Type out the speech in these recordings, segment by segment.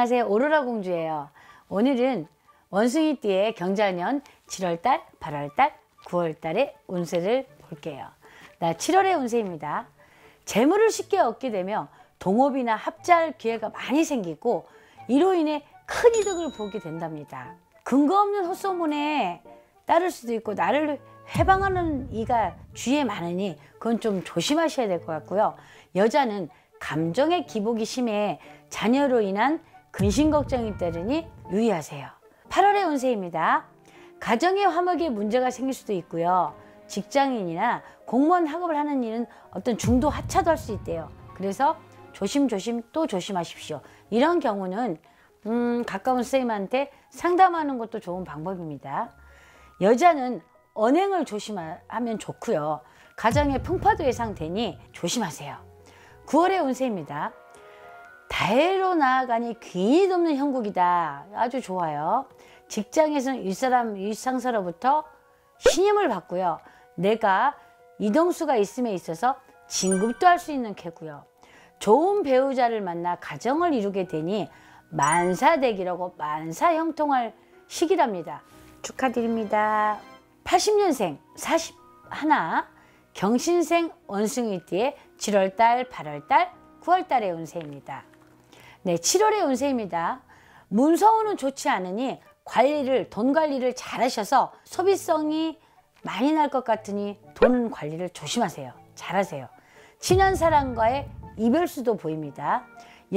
안녕하세요. 오로라 공주예요. 오늘은 원숭이띠의 경자년 7월달, 8월달, 9월달의 운세를 볼게요. 7월의 운세입니다. 재물을 쉽게 얻게 되며 동업이나 합작할 기회가 많이 생기고 이로 인해 큰 이득을 보게 된답니다. 근거 없는 헛소문에 따를 수도 있고 나를 해방하는 이가 주위에 많으니 그건 좀 조심하셔야 될 것 같고요. 여자는 감정의 기복이 심해 자녀로 인한 근심 걱정이 따르니 유의하세요. 8월의 운세입니다. 가정의 화목에 문제가 생길 수도 있고요. 직장인이나 공무원 학업을 하는 일은 어떤 중도 하차도 할 수 있대요. 그래서 조심조심 또 조심하십시오. 이런 경우는 가까운 선생님한테 상담하는 것도 좋은 방법입니다. 여자는 언행을 조심하면 좋고요. 가정의 풍파도 예상되니 조심하세요. 9월의 운세입니다. 다해로 나아가니 귀인이 돕는 형국이다. 아주 좋아요. 직장에서는 윗사람, 윗상사로부터 신임을 받고요. 내가 이동수가 있음에 있어서 진급도 할 수 있는 캐고요. 좋은 배우자를 만나 가정을 이루게 되니 만사대기라고 만사형통할 시기랍니다. 축하드립니다. 80년생 41 경신생 원숭이띠의 7월달, 8월달, 9월달의 운세입니다. 7월의 운세입니다. 문서운은 좋지 않으니 돈 관리를 잘 하셔서 소비성이 많이 날 것 같으니 돈 관리를 조심하세요. 잘하세요. 친한 사람과의 이별수도 보입니다.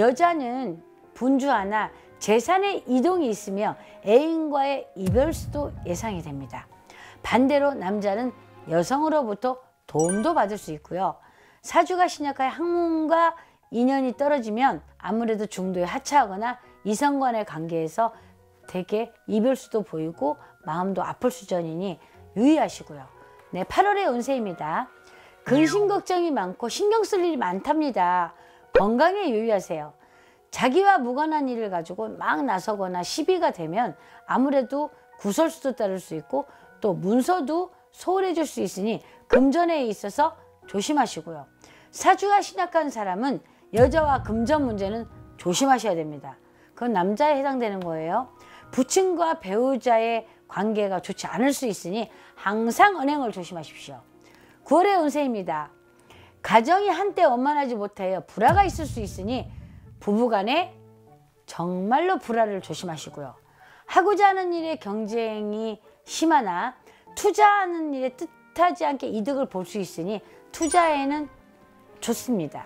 여자는 분주하나 재산의 이동이 있으며 애인과의 이별수도 예상이 됩니다. 반대로 남자는 여성으로부터 도움도 받을 수 있고요. 사주가 신약하여 학문과 인연이 떨어지면 아무래도 중도에 하차하거나 이성 간의 관계에서 되게 이별수도 보이고 마음도 아플 수전이니 유의하시고요. 8월의 운세입니다. 근심 걱정이 많고 신경 쓸 일이 많답니다. 건강에 유의하세요. 자기와 무관한 일을 가지고 막 나서거나 시비가 되면 아무래도 구설수도 따를 수 있고 또 문서도 소홀해질 수 있으니 금전에 있어서 조심하시고요. 사주가 신약한 사람은 여자와 금전 문제는 조심하셔야 됩니다. 그건 남자에 해당되는 거예요. 부친과 배우자의 관계가 좋지 않을 수 있으니 항상 언행을 조심하십시오. 9월의 운세입니다. 가정이 한때 원만하지 못하여 불화가 있을 수 있으니 부부간에 정말로 불화를 조심하시고요. 하고자 하는 일에 경쟁이 심하나 투자하는 일에 뜻하지 않게 이득을 볼 수 있으니 투자에는 좋습니다.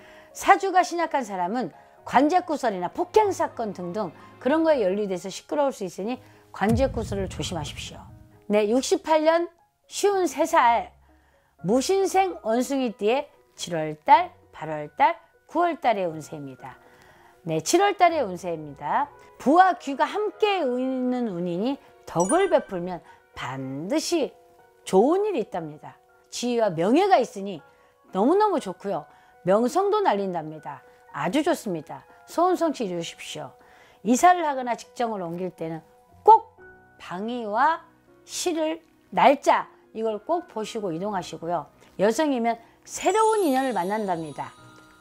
사주가 신약한 사람은 관제구설이나 폭행사건 등등 그런 거에 연루돼서 시끄러울 수 있으니 관제구설을 조심하십시오. 68년 53살 무신생 원숭이띠의 7월달, 8월달, 9월달의 운세입니다. 7월달의 운세입니다. 부와 귀가 함께 있는 운이니 덕을 베풀면 반드시 좋은 일이 있답니다. 지위와 명예가 있으니 너무너무 좋고요. 명성도 날린답니다. 아주 좋습니다. 소원 성취 이루십시오. 이사를 하거나 직장을 옮길 때는 꼭 방위와 실을 날짜 이걸 꼭 보시고 이동하시고요. 여성이면 새로운 인연을 만난답니다.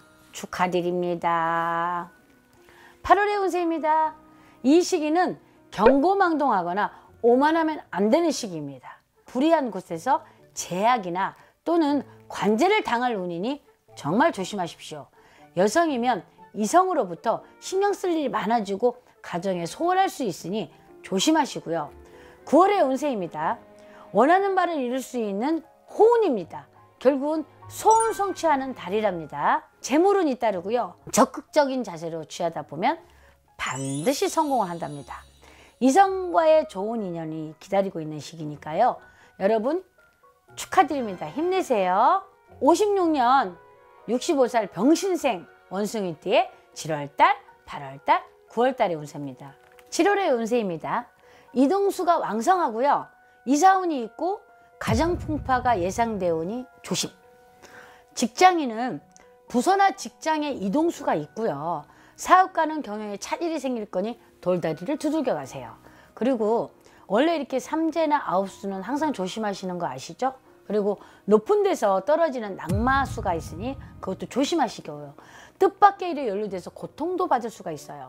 축하드립니다. 8월의 운세입니다. 이 시기는 경고망동하거나 오만하면 안 되는 시기입니다. 불의한 곳에서 제약이나 또는 관제를 당할 운이니 정말 조심하십시오. 여성이면 이성으로부터 신경 쓸 일이 많아지고 가정에 소홀할 수 있으니 조심하시고요. 9월의 운세입니다. 원하는 바를 이룰 수 있는 호운입니다. 결국은 소원 성취하는 달이랍니다. 재물은 잇따르고요. 적극적인 자세로 취하다 보면 반드시 성공을 한답니다. 이성과의 좋은 인연이 기다리고 있는 시기니까요. 여러분 축하드립니다. 힘내세요. 56년 65살 병신생 원숭이띠의 7월달, 8월달, 9월달의 운세입니다. 7월의 운세입니다. 이동수가 왕성하고요. 이사운이 있고 가정풍파가 예상되오니 조심. 직장인은 부서나 직장에 이동수가 있고요. 사업가는 경영에 차질이 생길 거니 돌다리를 두들겨 가세요. 그리고 원래 이렇게 삼재나 아홉수는 항상 조심하시는 거 아시죠? 그리고 높은 데서 떨어지는 낙마수가 있으니 그것도 조심하시고요. 뜻밖의 일에 연루돼서 고통도 받을 수가 있어요.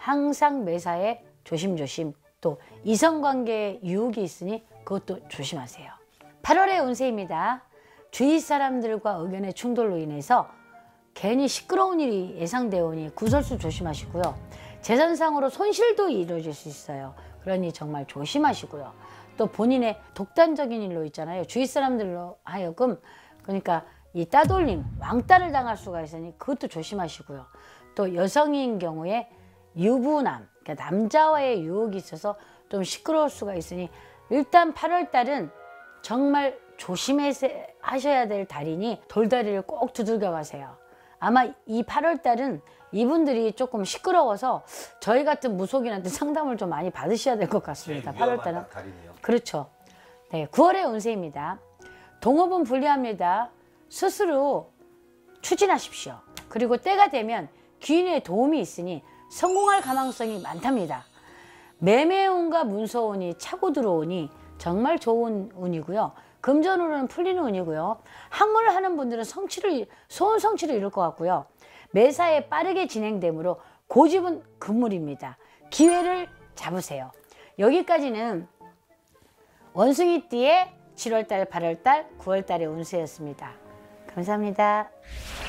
항상 매사에 조심조심, 또 이성관계에 유혹이 있으니 그것도 조심하세요. 8월의 운세입니다. 주위 사람들과 의견의 충돌로 인해서 괜히 시끄러운 일이 예상되오니 구설수 조심하시고요. 재산상으로 손실도 이루어질 수 있어요. 그러니 정말 조심하시고요. 또 본인의 독단적인 일로 있잖아요. 주위 사람들로 하여금 그러니까 이 따돌림, 왕따를 당할 수가 있으니 그것도 조심하시고요. 또 여성인 경우에 유부남, 그러니까 남자와의 유혹이 있어서 좀 시끄러울 수가 있으니 일단 8월 달은 정말 조심하셔야 될 달이니 돌다리를 꼭 두들겨 가세요. 아마 이 8월 달은 이분들이 조금 시끄러워서 저희 같은 무속인한테 상담을 좀 많이 받으셔야 될 것 같습니다. 8월 달은. 그렇죠. 네, 9월의 운세입니다. 동업은 불리합니다. 스스로 추진하십시오. 그리고 때가 되면 귀인의 도움이 있으니 성공할 가능성이 많답니다. 매매운과 문서운이 차고 들어오니 정말 좋은 운이고요. 금전운은 풀리는 운이고요. 학문을 하는 분들은 소원 성취를 이룰 것 같고요. 매사에 빠르게 진행되므로 고집은 금물입니다. 기회를 잡으세요. 여기까지는 원숭이띠의 7월달, 8월달, 9월달의 운세였습니다. 감사합니다.